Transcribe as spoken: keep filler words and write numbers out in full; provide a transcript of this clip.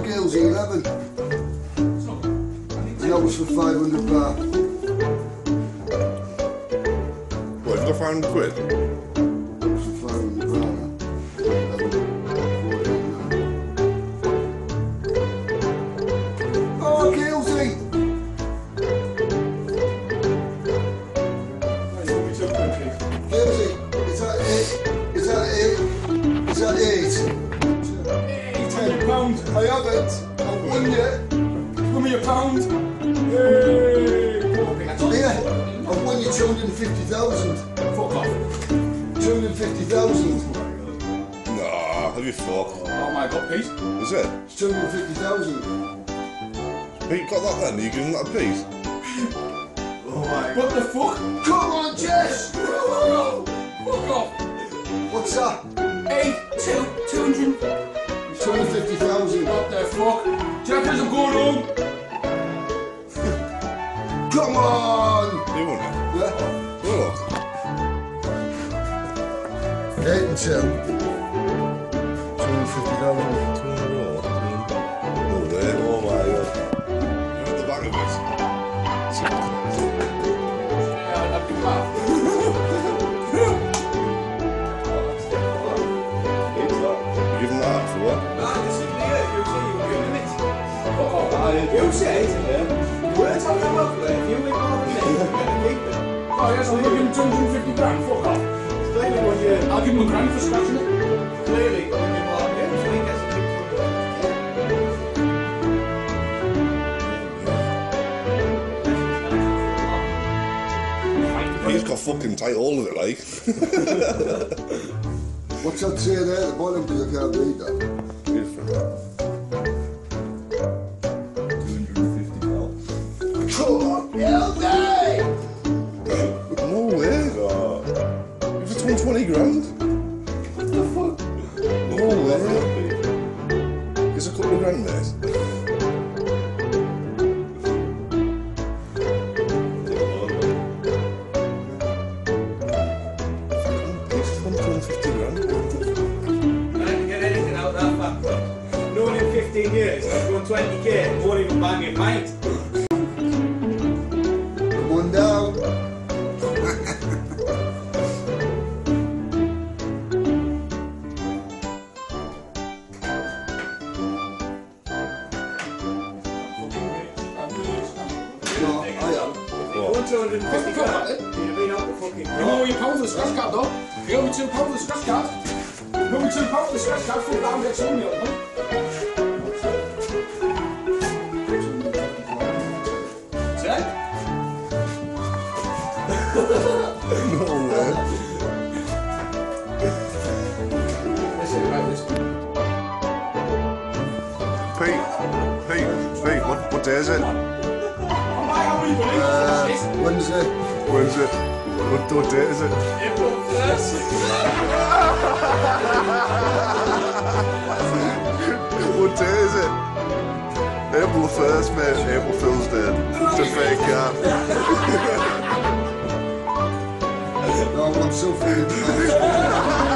girls at eleven. And that was for five hundred bar. What, have you got five hundred quid? That was for five hundred bar. Oh, Gilsey! Gilsey, is that eight? Is that eight? Is that eight? Eight hundred pounds. I haven't. I've won yet. Give me a pound. Hey! Yeah, I've won you two hundred fifty thousand. Fuck off. two hundred fifty thousand. Nah, have you fuck? Oh my god, Pete. Is it? It's two hundred fifty thousand. Pete got that then? Are you giving that a piece? Oh my god. What the fuck? Come on, Jess! Fuck off. What's that? Eight, two, two hundred. two hundred fifty thousand. What the fuck? Jack, I'm going home. Come on! You won it? Yeah? Look. Eight and two. two hundred fifty thousand. two hundred euro. Oh, there. Oh my god. You're at the back of this. Yeah, I'd be mad. You giving that up for what? You said, you weren't talking about it, if you win more than me, you're going to keep it. Oh yes, I'll give him two hundred fifty grand. Fuck off. Clearly when you, I'll give him a grand for scratching it. clearly when you more than him, so he gets to keep it. He's got fucking tight all of it, like. What's that say there at the bottom? Because I can't read that. Come on, Gilsey! No way. You've just won twenty grand. What the fuck? No way. It's a couple of grand, mate. It's one hundred fifty grand. I didn't get anything out of that factory. No one in fifteen years, I've won twenty k, won't even buy me a pint. Come on down. No, I am. Won two hundred fifty grand, you'd have been out the fucking You owe me a pound for the scratch card though. You owe me two pounds for the scratch card. You owe me two pounds for the scratch card. Fuck down, get some milk, man. Check. No way. Listen about this. Pete, Pete, Pete, what, what day is it? Oh my, how many believe Uh, this? Wednesday. When's it? What, what date is it? April first. What day is it? April first, mate. April Fool's Day. It's a fake card. No, I'm so fucking